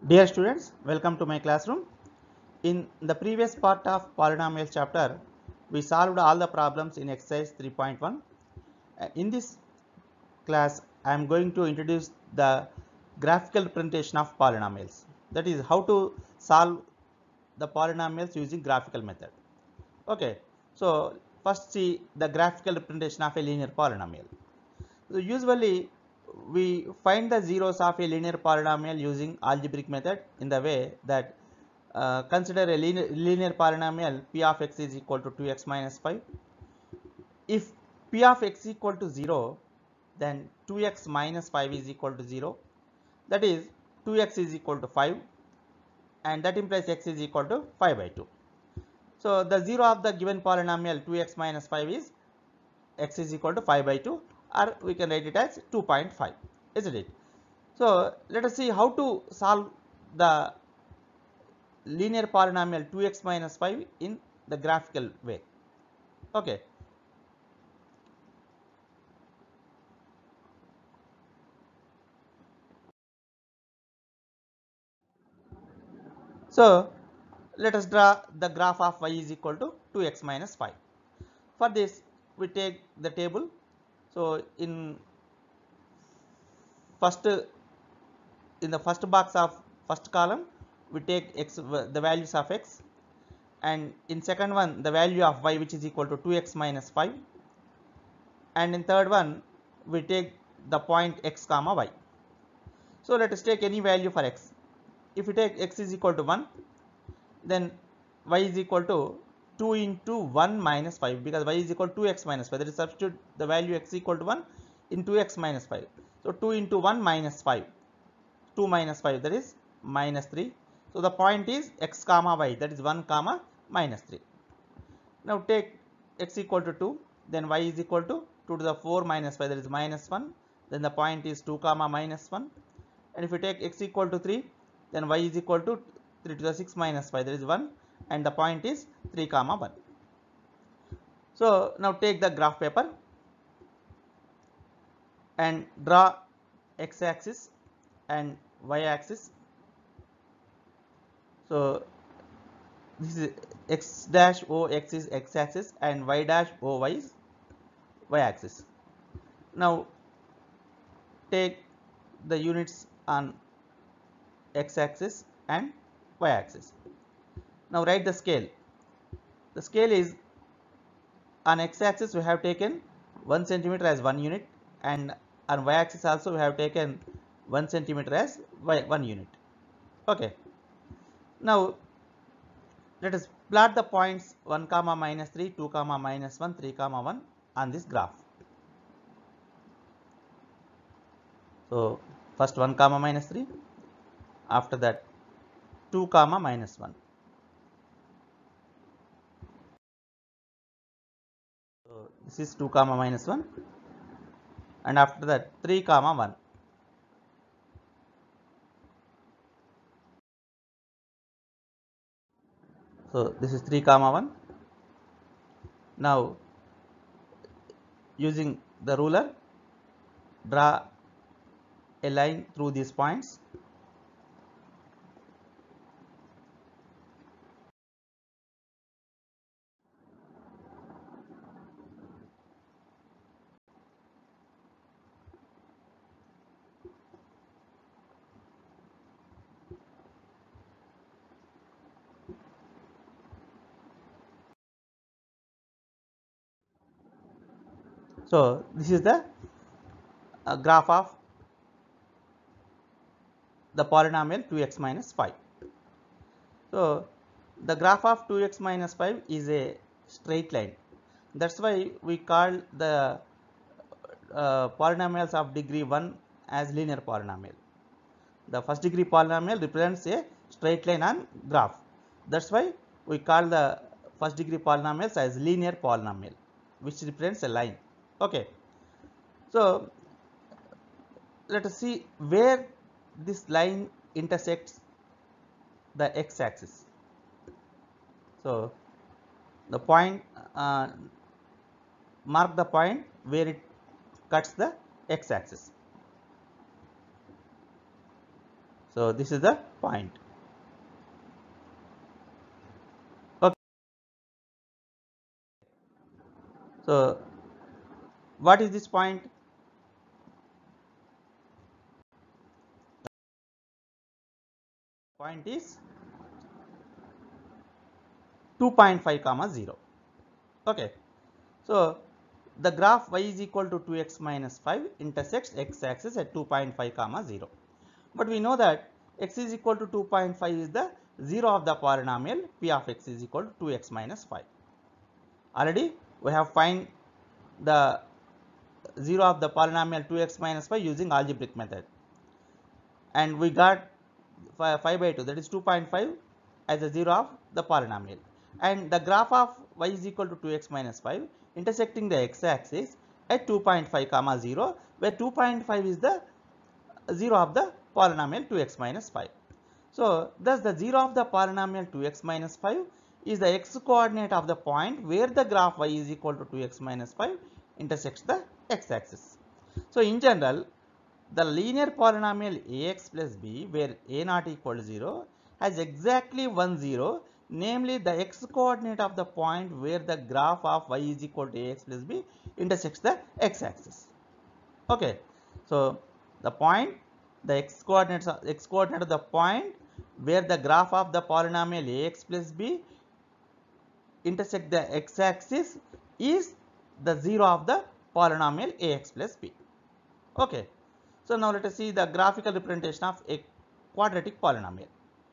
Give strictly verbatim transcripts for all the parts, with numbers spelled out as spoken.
Dear students, welcome to my classroom. In the previous part of polynomials chapter, we solved all the problems in exercise three point one. Uh, In this class, I am going to introduce the graphical representation of polynomials. That is how to solve the polynomials using graphical method. Okay, so first see the graphical representation of a linear polynomial. So usually we find the zeros of a linear polynomial using algebraic method in the way that uh, consider a linear, linear polynomial p of x is equal to two x minus five. If p of x equal to zero, then two x minus five is equal to zero. That is two x is equal to five, and that implies x is equal to five by two. So the zero of the given polynomial two x minus five is x is equal to five by two, or we can write it as two point five, isn't it? So let us see how to solve the linear polynomial two x minus five in the graphical way. Okay. So let us draw the graph of y is equal to two x minus five. For this, we take the table. So in first in the first box of first column, we take x the values of x, and in second one the value of y, which is equal to two x minus five, and in third one we take the point x comma y. So let us take any value for x. If we take x is equal to one, then y is equal to two into one minus five, because y is equal to two x minus five. That is, substitute the value x equal to one in two x minus five. So two into one minus five, two minus five, that is minus three. So the point is x comma y, that is one comma minus three. Now take x equal to two, then y is equal to two to the four minus five, that is minus one. Then the point is two comma minus one. And if we take x equal to three, then y is equal to three to the six minus five, that is one, and the point is three comma one. So now take the graph paper and draw x axis and y axis. So this is x dash o x is x axis and y dash o y is y axis. Now take the units on x axis and y axis. Now write the scale. The scale is, on x axis we have taken one centimeter as one unit, and on y axis also we have taken one centimeter as one unit. Okay. Now let us plot the points one comma minus three, two comma minus one, three comma one on this graph. So first one comma minus three, after that two comma minus one. So this is two comma minus one, and after that three comma one. So this is three comma one. Now using the ruler, draw a line through these points. So this is the uh, graph of the polynomial two x minus five. So the graph of two x minus five is a straight line. That's why we call the uh, polynomials of degree one as linear polynomial. The first degree polynomial represents a straight line on graph. That's why we call the first degree polynomials as linear polynomial, which represents a line. Okay. So let us see where this line intersects the x axis. So the point, uh, mark the point where it cuts the x axis. So this is the point. Okay. So what is this point? Point is two point five comma zero. Okay. So the graph y is equal to two x minus five intersects x axis at two point five comma zero. But we know that x is equal to two point five is the zero of the polynomial p of x is equal to two x minus five. Already we have find the zero of the polynomial two x minus five using algebraic method, and we got five by two, that is two point five as a zero of the polynomial, and the graph of y is equal to two x minus five intersecting the x axis at two point five comma zero, where two point five is the zero of the polynomial two x minus five. So thus the zero of the polynomial two x minus five is the x coordinate of the point where the graph y is equal to two x minus five intersects the x axis. So in general, the linear polynomial ax plus b where a not equal to zero has exactly one zero, namely the x coordinate of the point where the graph of y is equal to ax plus b intersects the x axis. Okay, so the point, the x coordinates x coordinate of the point where the graph of the polynomial ax plus b intersect the x axis is the zero of the polynomial ax plus b. Okay. So now let us see the graphical representation of a quadratic polynomial.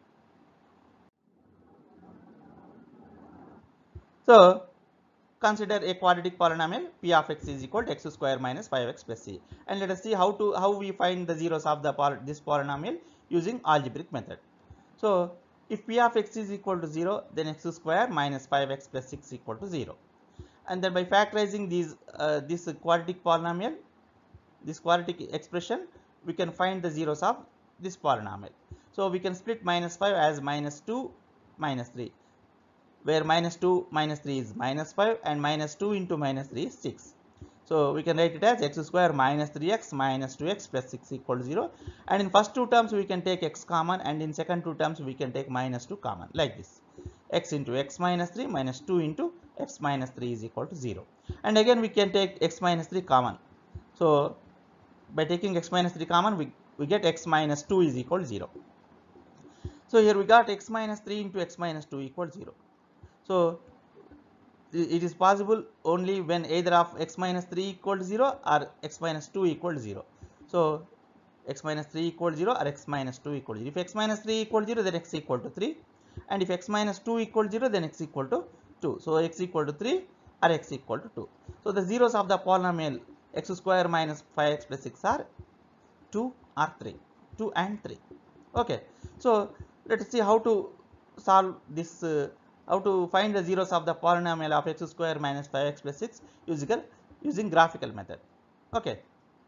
So consider a quadratic polynomial p of x is equal to x square minus five x plus c, and let us see how to how we find the zeros of the this polynomial using algebraic method. So if p of x is equal to zero, then x square minus five x plus six equal to zero, and then by factorizing these uh, this quadratic polynomial, this quadratic expression, we can find the zeros of this polynomial. So we can split minus five as minus two minus three, where minus two minus three is minus five and minus two into minus three is six. So we can write it as x square minus three x minus two x plus six equal to zero, and in first two terms we can take x common, and in second two terms we can take minus two common, like this. X into x minus three minus two into x minus three is equal to zero, and again we can take x minus three common. So by taking x minus three common, we, we get x minus two is equal to zero. So here we got x minus three into x minus two equal to zero. So it is possible only when either of x minus three equal to zero or x minus two equal to zero. So x minus three equal to zero or x minus two equal to zero. If x minus three equal to zero, then x equal to three, and if x minus two equal to zero, then x equal to two. So x equal to three or x equal to two. So the zeros of the polynomial x square minus five x plus six are two or three, two and three. Okay, so let us see how to solve this, uh, how to find the zeros of the polynomial of x square minus five x plus six using, using graphical method. Okay,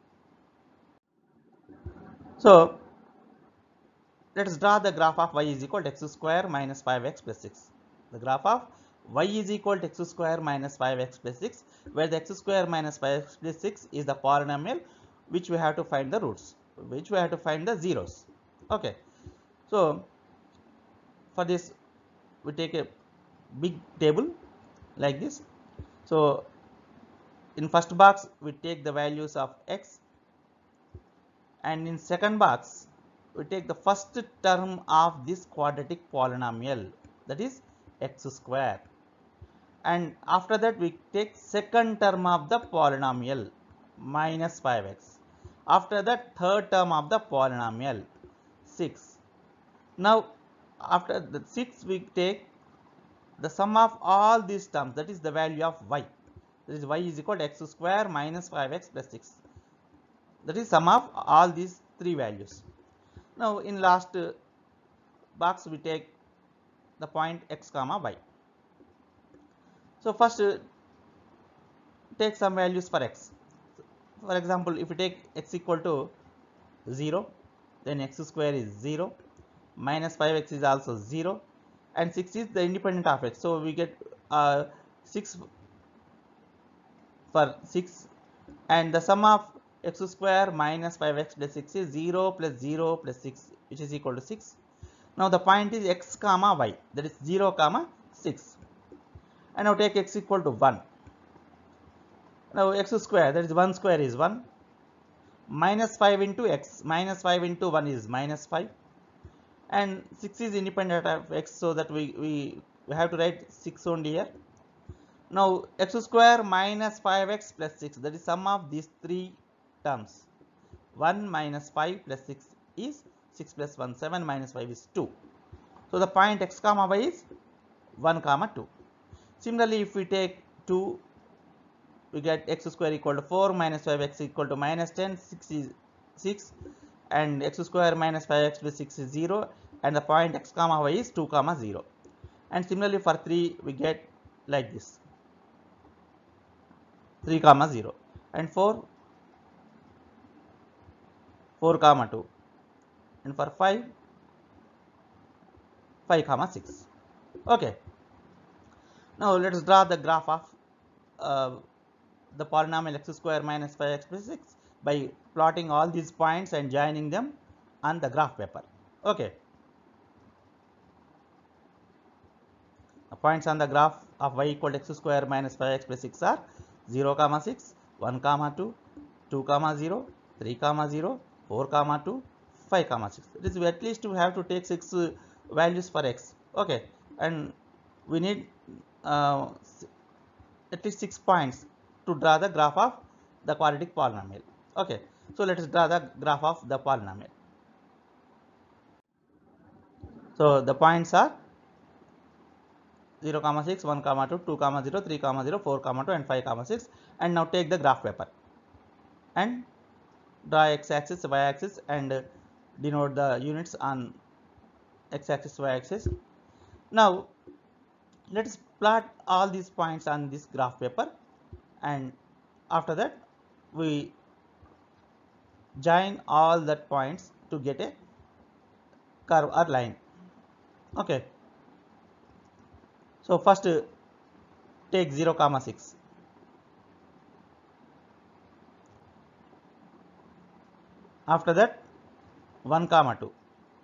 so let us draw the graph of y is equal to x square minus five x plus six. The graph of y is equal to x square minus five x plus six, where the x square minus five x plus six is the polynomial which we have to find the roots, which we have to find the zeros. Okay, so for this we take a big table like this. So in first box we take the values of x, and in second box we take the first term of this quadratic polynomial, that is x square, and after that we take second term of the polynomial minus five x, after that third term of the polynomial six. Now after the six we take the sum of all these terms, that is the value of y, that is y is equal to x square minus five x plus six, that is sum of all these three values. Now in last uh, box we take the point x comma y. So first uh, take some values for x. For example, if we take x equal to zero, then x square is zero, minus five x is also zero, and six is the independent of x. So we get uh, six for six, and the sum of x square minus five x plus six is zero plus zero plus six which is equal to six. Now the point is x comma y, that is zero comma six. And now take x equal to one. Now x square, that is one square is one. Minus five into x, minus five into one is minus five. And six is independent of x, so that we, we, we have to write six only here. Now x square minus five x plus six, that is sum of these three terms. one minus five plus six is six plus one, seven minus five is two. So the point x comma y is one comma two. Similarly, if we take two, we get x square equal to four minus five x equal to minus ten, six is six, and x square minus five x plus six is zero, and the point x comma y is two comma zero. And similarly for three, we get like this, three comma zero, and four, four comma two, and for five, five comma six. Okay. Now let us draw the graph of uh, the polynomial x square minus five x plus six by plotting all these points and joining them on the graph paper. Okay. The points on the graph of y equal to x square minus five x plus six are zero comma six, one comma two, two comma zero, three comma zero, four comma two, five comma six. It is at least we have to take six uh, values for x. Okay, and we need uh, at least six points to draw the graph of the quadratic polynomial. Okay, so let us draw the graph of the polynomial. So the points are zero comma six, one comma two, two comma zero, three comma zero, four comma two, and five comma six. And now take the graph paper and draw x axis, y axis, and denote the units on x axis, y axis. Now let us plot all these points on this graph paper, and after that we join all that points to get a curve or line. Okay. So first uh, take zero comma six. After that one comma two.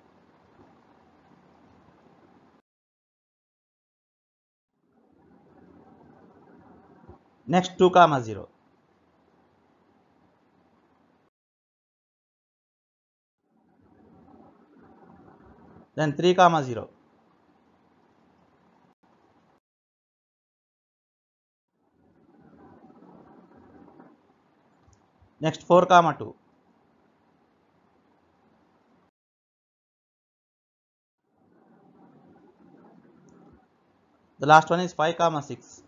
Next two comma zero. Then three comma zero. Next four comma two. The last one is five comma six.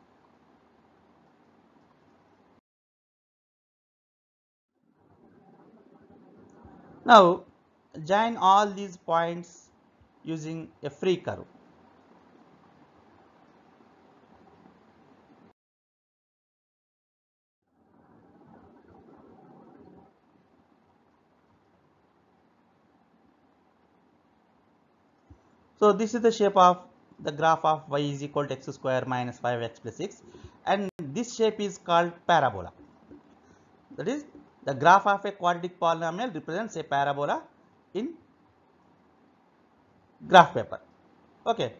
Now join all these points using a free curve. So this is the shape of the graph of y is equal to x square minus five x plus six, and this shape is called parabola. That is, the graph of a quadratic polynomial represents a parabola in graph paper. Okay.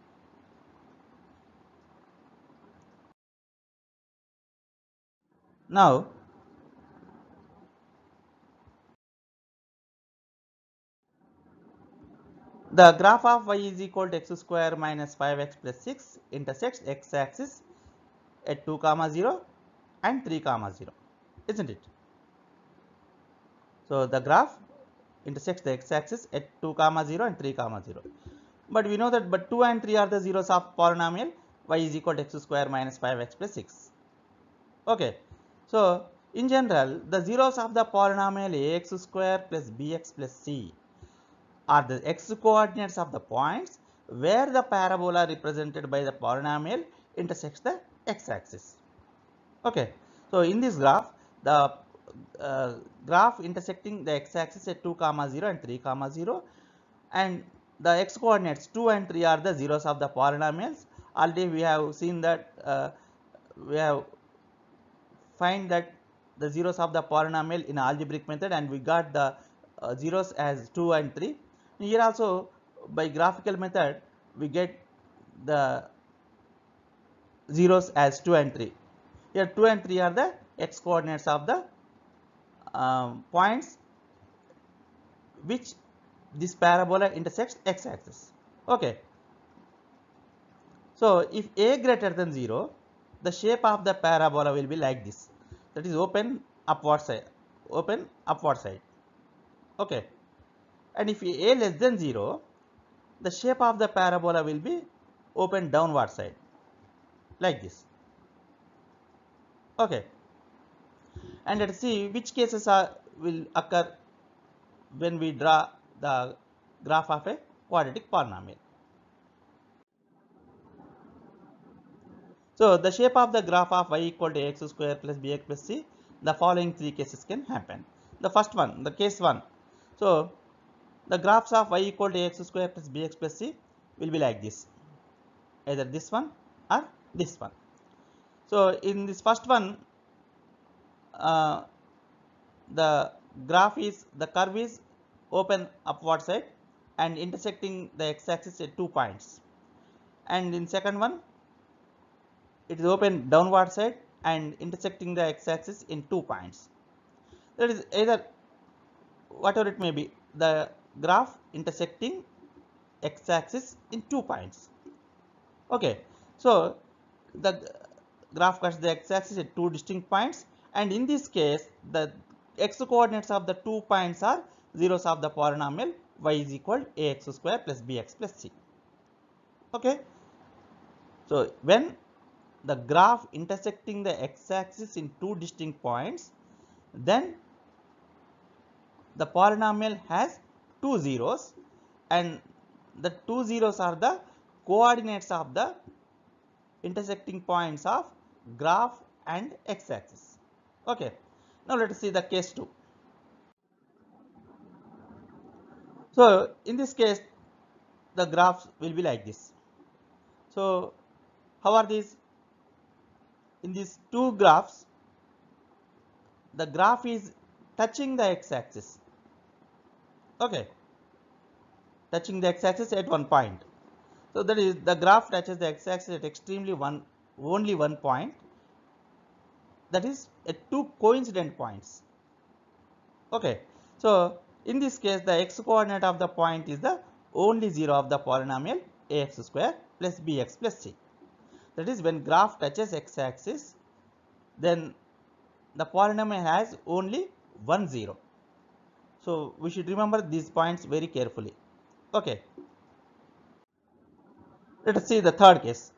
Now the graph of y is equal to x square minus five x plus six intersects x axis at two comma zero and three comma zero, isn't it? So the graph intersects the x axis at two comma zero and three comma zero. But we know that but two and three are the zeros of polynomial y is equal to x square minus five x plus six. Okay. So in general, the zeros of the polynomial ax square plus bx plus c are the x coordinates of the points where the parabola represented by the polynomial intersects the x axis. Okay. So in this graph, the uh, graph intersecting the x axis at two comma zero and three comma zero, and the x coordinates two and three are the zeros of the polynomials. Already we have seen that uh, we have find that the zeros of the polynomial in algebraic method, and we got the uh, zeros as two and three. Here also by graphical method we get the zeros as two and three. Here two and three are the x coordinates of the um, points which this parabola intersects x axis. Okay. So if a greater than zero, the shape of the parabola will be like this, that is open upward side, open upward side. Okay. And if a less than zero, the shape of the parabola will be open downward side, like this. Okay. And let's see which cases are will occur when we draw the graph of a quadratic polynomial. So the shape of the graph of y equal to ax square plus bx plus c, the following three cases can happen. The first one, the case one. So the graphs of y equal to ax square plus bx plus c will be like this, either this one or this one. So in this first one, uh, the graph is, the curve is open upward side and intersecting the x-axis at two points. And in second one, it is open downward side and intersecting the x-axis in two points. That is either whatever it may be, the graph intersecting x-axis in two points. Okay, so the graph cuts the x-axis at two distinct points, and in this case the x coordinates of the two points are zeros of the polynomial y is equal to ax square plus bx plus c. Okay, so when the graph intersecting the x-axis in two distinct points, then the polynomial has two zeros, and the two zeros are the coordinates of the intersecting points of graph and x-axis. Okay, now let us see the case two. So in this case the graphs will be like this. So how are these? In these two graphs, the graph is touching the x-axis. Okay, touching the x-axis at one point. So that is, the graph touches the x-axis at extremely one only one point, that is at two coincident points. Okay, so in this case the x coordinate of the point is the only zero of the polynomial ax square plus bx plus c. That is, when graph touches x-axis, then the polynomial has only one zero. So we should remember these points very carefully. Okay, let us see the third case.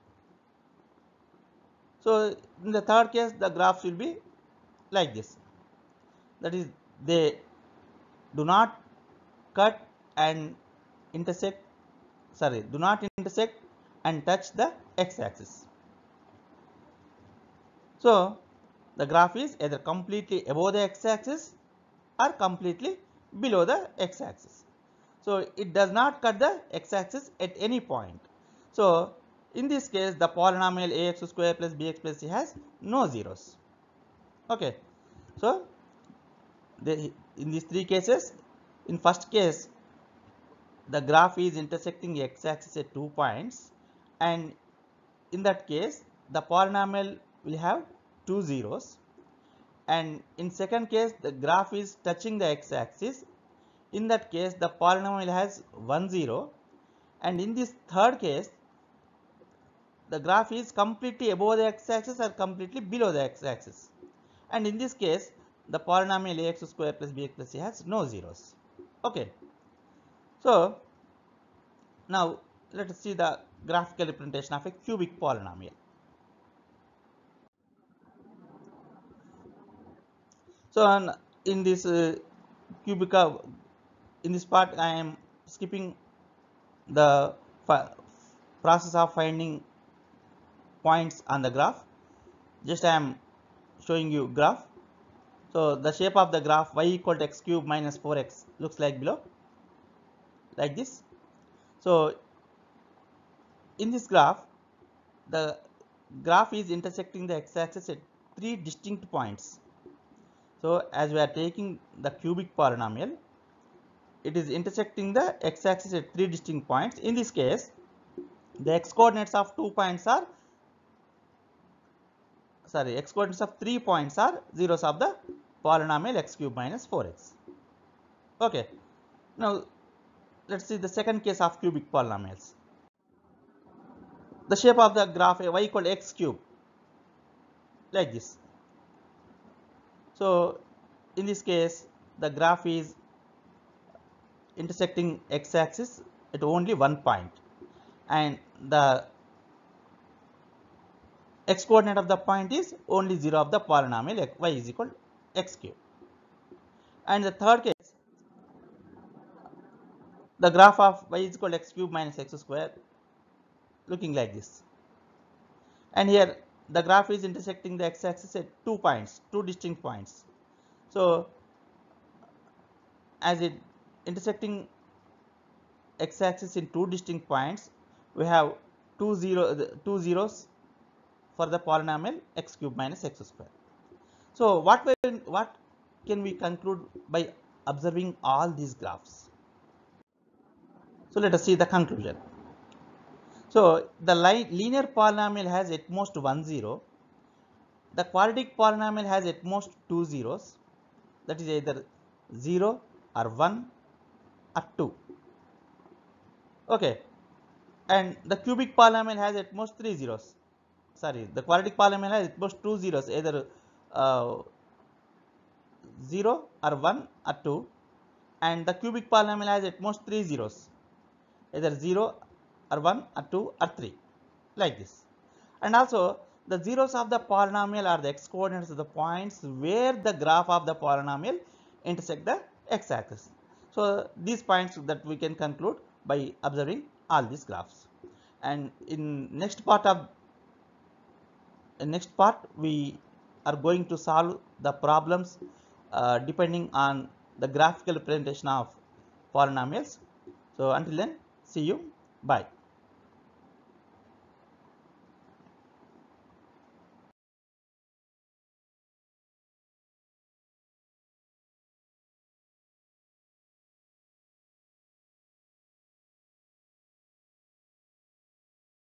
So in the third case the graphs will be like this, that is, they do not cut and intersect, sorry, do not intersect and touch the x-axis. So the graph is either completely above the x-axis or completely below the x-axis. So it does not cut the x-axis at any point. So in this case the polynomial ax square plus bx plus c has no zeros. Okay, so the, in these three cases, in first case the graph is intersecting x-axis at two points, and in that case the polynomial will have two zeros, and in second case the graph is touching the x-axis, in that case the polynomial has one zero, and in this third case the graph is completely above the x-axis or completely below the x-axis, and in this case the polynomial ax square plus bx plus c has no zeros. Okay, so now let us see the graphical representation of a cubic polynomial. So in this uh, cubic, uh, in this part I am skipping the process of finding points on the graph. Just I am showing you graph. So the shape of the graph y equal to x cube minus four x looks like below, like this. So in this graph, the graph is intersecting the x-axis at three distinct points. So as we are taking the cubic polynomial, it is intersecting the x-axis at three distinct points. In this case, the x coordinates of two points are sorry x coordinates of three points are zeros of the polynomial x cube minus four x. Okay, now let's see the second case of cubic polynomials. The shape of the graph y equal to x cube, like this. So in this case, the graph is intersecting x-axis at only one point, and the x coordinate of the point is only zero of the polynomial y is equal to x cube. And the third case, the graph of y is equal to x cube minus x square, looking like this. And here the graph is intersecting the x-axis at two points, two distinct points. So as it intersecting x-axis in two distinct points, we have two zero two zeros for the polynomial x cube minus x square. So what will, what can we conclude by observing all these graphs? So let us see the conclusion. So the linear polynomial has at most one zero. The quadratic polynomial has at most two zeros, that is either zero or one or two. Okay, and the cubic polynomial has at most three zeros. Sorry, the quadratic polynomial has at most two zeros, either uh, zero or one or two, and the cubic polynomial has at most three zeros, either zero or one or two or three, like this. And also the zeros of the polynomial are the x coordinates of the points where the graph of the polynomial intersect the x-axis. So these points that we can conclude by observing all these graphs. And in next part of in next part we are going to solve the problems uh, depending on the graphical representation of polynomials. So until then, see you, bye.